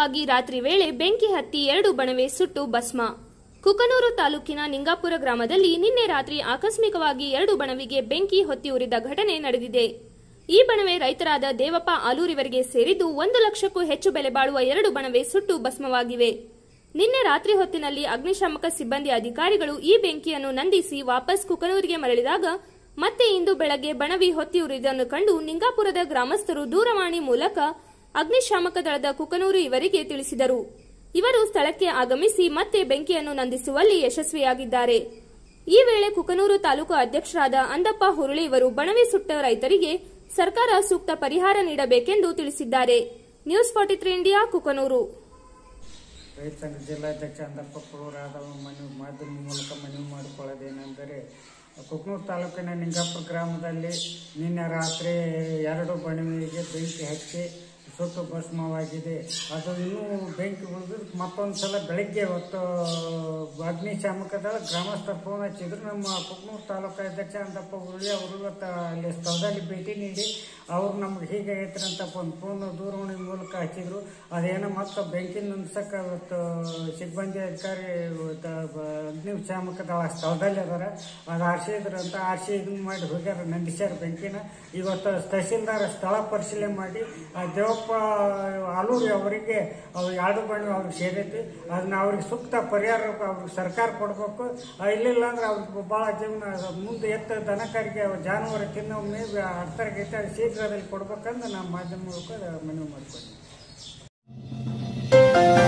ಆಕಸ್ಮಿಕವಾಗಿ ರಾತ್ರಿ ವೇಳೆ ಬೆಂಕಿ ಹತ್ತಿ 2 ಬಣವೆ ಸುಟ್ಟು ಭಸ್ಮ. ಕುಕನೂರು ತಾಲೂಕಿನ ನಿಂಗಾಪುರ ಗ್ರಾಮದಲ್ಲಿ ನಿನ್ನೆ ರಾತ್ರಿ ಆಕಸ್ಮಿಕವಾಗಿ 2 ಬಣವಿಗೆ ಬೆಂಕಿ ಹೊತ್ತಿ ಉರಿದ ಘಟನೆ ನಡೆದಿದೆ. ಈ ಬಣವೆ ರೈತರಾದ ದೇವಪ್ಪ ಆಲೂರಿವರಿಗೆ ಸೇರಿದ್ದು 1 ಲಕ್ಷಕ್ಕೂ ಹೆಚ್ಚು ಬೆಲೆ ಬಾಳುವ 2 ಬಣವೆ ಸುಟ್ಟು ಭಸ್ಮವಾಗಿವೆ. ನಿನ್ನೆ ರಾತ್ರಿ ಹೊತ್ತಿನಲ್ಲಿ ಅಗ್ನಿಶಾಮಕ ಸಿಬ್ಬಂದಿ ಅಧಿಕಾರಿಗಳು ಈ ಬೆಂಕಿಯನ್ನು ನಂದಿಸಿ ವಾಪಸ್ ಕುಕನೂರಿಗೆ ಮರಳಿದಾಗ ಮತ್ತೆ ಇಂದು ಬೆಳಗ್ಗೆ ಬಣವಿ ಹೊತ್ತಿ ಉರಿಯುವುದನ್ನು ಕಂಡು ನಿಂಗಾಪುರದ ಗ್ರಾಮಸ್ಥರು ದೂರವಾಣಿ ಮೂಲಕ ಅಗ್ನಿಶಾಮಕ ದಳದ ಕುಕನೂರು ಇವರಿಗೆ ತಿಳಿಸಿದರು. ಇವರು ಸ್ಥಳಕ್ಕೆ ಆಗಮಿಸಿ ಮತ್ತೆ ಬೆಂಕಿಯನ್ನು ನಂದಿಸುವಲ್ಲಿ ಯಶಸ್ವಿಯಾಗಿದ್ದಾರೆ. ಈ ವೇಳೆ ಕುಕನೂರು ತಾಲೂಕು ಅಧ್ಯಕ್ಷರಾದ ಅಂದಪ್ಪ ಹುರುಳಿ ಇವರು ಬಣವೆ ಸುಟ್ಟ ರೈತರಿಗೆ ಸರ್ಕಾರ ಸೂಕ್ತ ಪರಿಹಾರ ನೀಡಬೇಕೆಂದು ತಿಳಿಸಿದ್ದಾರೆ. News 43 India, Kukanur. ರೈತ ಸಂಘ ಜಿಲ್ಲಾಧ್ಯಕ್ಷ ಅಂದಪ್ಪ ಹುರುಳಿ ಮಾಧ್ಯಮ ಮೂಲಕ ಮನವಿ ಮಾಡಿಕೊಳ್ಳೋದೇನೆಂದರೆ, ಕುಕನೂರು ತಾಲೂಕಿನ ನಿಂಗಾಪುರ ಗ್ರಾಮದಲ್ಲಿ ನಿನ್ನೆ ರಾತ್ರಿ 2 ಬಣವೆಗೆ ಬೆಂಕಿ ಹಚ್ಚಿ ಸುಟ್ಟು ಭಸ್ಮವಾಗಿದೆ. ಅದು ಇನ್ನೂ ಬೆಂಕಿ ಉಳಿದು ಮತ್ತೊಂದು ಸಲ ಬೆಳಗ್ಗೆ ಹೊತ್ತು ಅಗ್ನಿಶಾಮಕ ದಳ ಗ್ರಾಮಸ್ಥರು ಫೋನ್ ಹಚ್ಚಿದ್ರು. ನಮ್ಮ ಕುಕನೂರು ತಾಲೂಕು ಅಧ್ಯಕ್ಷ ಅಂದಪ್ಪ ಹುರುಳಿ ಅವರು ಅಲ್ಲಿ ಸ್ಥಳದಲ್ಲಿ ಭೇಟಿ ನೀಡಿ ಅವ್ರು ನಮ್ಗೆ ಹೀಗೆ ಐತ್ರಿ ಅಂತ ಫೋನ್ ದೂರವಾಣಿ ಮೂಲಕ ಹಚ್ಚಿದ್ರು. ಅದೇನೋ ಮತ್ತೆ ಬೆಂಕಿ ನಂದಿಸಕ್ಕೆ ಇವತ್ತು ಸಿಬ್ಬಂದಿ ಅಧಿಕಾರಿ ಅಗ್ನಿಶಾಮಕ ದಳ ಸ್ಥಳದಲ್ಲಿ ಅದಾರ, ಅದು ಆರಿಸಿದ್ರು ಅಂತ ಆರಿಸಿ ಇದನ್ನ ಮಾಡಿ ಹೋಗ್ಯಾರ, ನಂದಿಸ್ಯಾರ ಬೆಂಕಿನ. ಇವತ್ತು ತಹಸೀಲ್ದಾರ್ ಸ್ಥಳ ಪರಿಶೀಲನೆ ಮಾಡಿ ದೇವಪ್ಪ ಆಲೂರಿ ಅವರಿಗೆ 2 ಬಣವೆ ಅವ್ರಿಗೆ ಸೇರೈತಿ, ಅದನ್ನ ಅವ್ರಿಗೆ ಸೂಕ್ತ ಪರಿಹಾರ ಅವ್ರಿಗೆ ಸರ್ಕಾರ ಕೊಡಬೇಕು. ಇಲ್ಲಿಲ್ಲ ಅಂದ್ರೆ ಅವ್ರಿಗೆ ಭಾಳ ಜೀವನ ಮುಂದೆ ದನಕರಿಗೆ ಜಾನುವಾರು ತಿನ್ನೋ ಮೇವು ಅರ್ಥರಿಗೆ ಶೀಘ್ರದಲ್ಲಿ ಕೊಡ್ಬೇಕಂದ್ರೆ ನಮ್ಮ ಮಾಧ್ಯಮ ಮೂಲಕ ಮನವಿ ಮಾಡ್ಕೊಂಡು